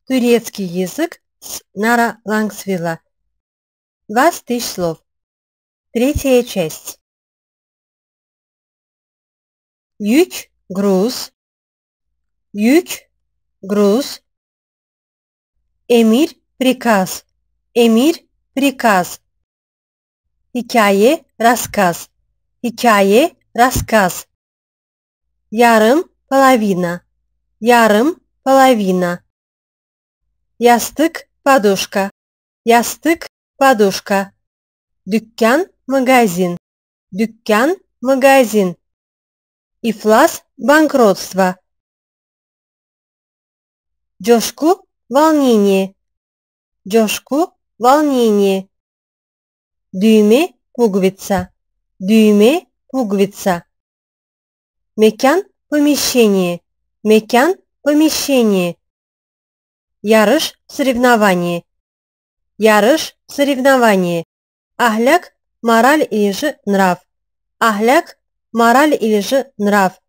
Турецкий язык с Нара Лангсвилла. 20 000 слов. Третья часть. Yük, груз. Yük, груз. Emir, приказ. Emir, приказ. Hikaye, рассказ. Hikaye, рассказ. Yarım, половина. Yarım, половина. Ястык, подушка. Ястык, подушка. Dükkan, магазин. Dükkan, магазин. Iflas, банкротство. Coşku, волнение. Coşku, волнение. Düğme, пуговица. Düğme, пуговица. Mekan, помещение. Mekan, помещение. Yarış, соревнование. Yarış, соревнование. Ahлак, мораль или же нрав. Ahлак, мораль или же нрав.